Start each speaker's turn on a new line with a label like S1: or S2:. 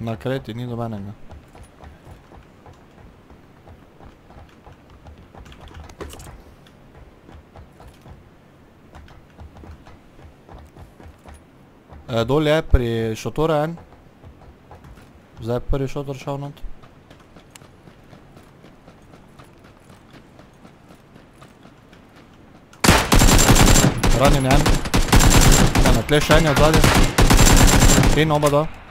S1: Na kreti ni dobenega. Dol je pri šotoru en. Zdaj je prvi šotor šel not. Ranjen en. Na tle še en je od zadnje. In oba dva.